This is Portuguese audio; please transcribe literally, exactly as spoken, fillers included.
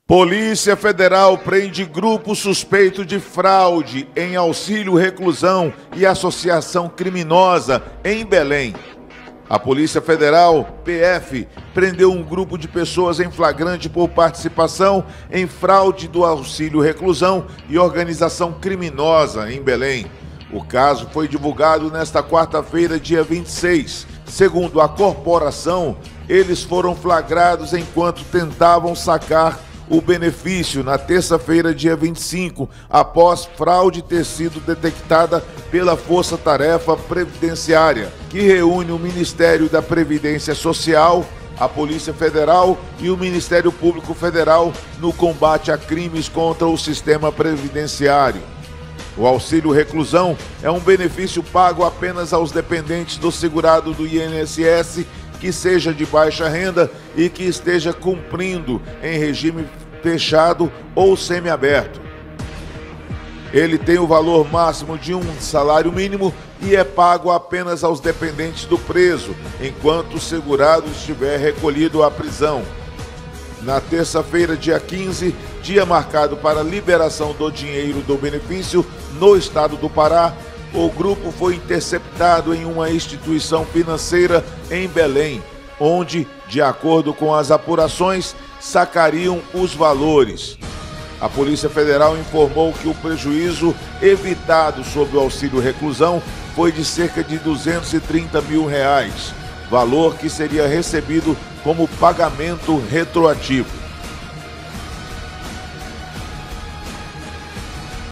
Polícia Federal prende grupo suspeito de fraude em auxílio reclusão e associação criminosa em Belém. A Polícia Federal, P F, prendeu um grupo de pessoas em flagrante por participação em fraude do auxílio reclusão e organização criminosa em Belém. O caso foi divulgado nesta quarta-feira, dia vinte e seis. Segundo a corporação, eles foram flagrados enquanto tentavam sacar o benefício na terça-feira, dia vinte e cinco, após fraude ter sido detectada pela Força Tarefa Previdenciária, que reúne o Ministério da Previdência Social, a Polícia Federal e o Ministério Público Federal no combate a crimes contra o sistema previdenciário. O auxílio reclusão é um benefício pago apenas aos dependentes do segurado do I N S S que seja de baixa renda e que esteja cumprindo em regime fechado ou semiaberto. Ele tem o valor máximo de um salário mínimo e é pago apenas aos dependentes do preso, enquanto o segurado estiver recolhido à prisão. Na terça-feira, dia quinze, dia marcado para a liberação do dinheiro do benefício no estado do Pará, o grupo foi interceptado em uma instituição financeira em Belém, onde, de acordo com as apurações, sacariam os valores. A Polícia Federal informou que o prejuízo evitado sob o auxílio reclusão foi de cerca de duzentos e trinta mil reais, valor que seria recebido como pagamento retroativo.